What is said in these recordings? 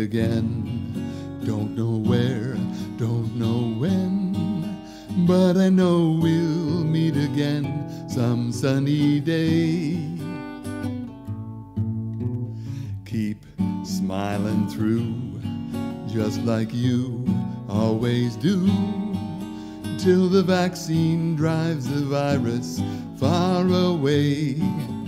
again. Don't know where, don't know when, but I know we'll meet again some sunny day. Keep smiling through, just like you always do, till the vaccine drives the virus far away.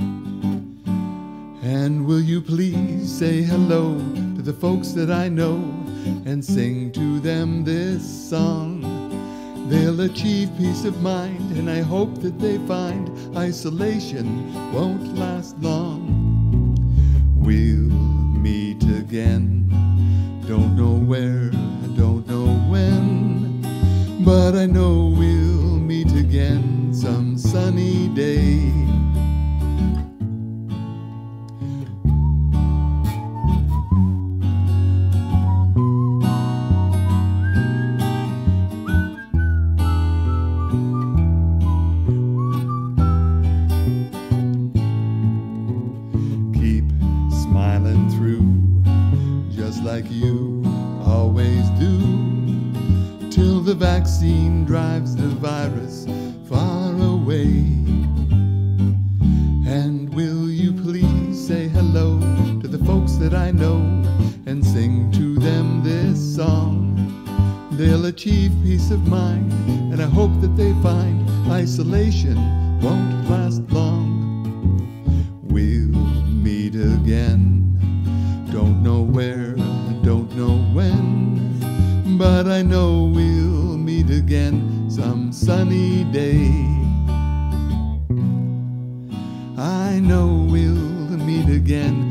And will you please say hello to the folks that I know and sing to them this song? They'll achieve peace of mind, and I hope that they find isolation won't last long. We'll meet again, don't know where, don't know when, but I know we'll meet again some sunny day. Smiling through, just like you always do, till the vaccine drives the virus far away. And will you please say hello to the folks that I know and sing to them this song? They'll achieve peace of mind, and I hope that they find isolation won't last long. We'll meet again, don't know where, don't know when, but I know we'll meet again some sunny day. I know we'll meet again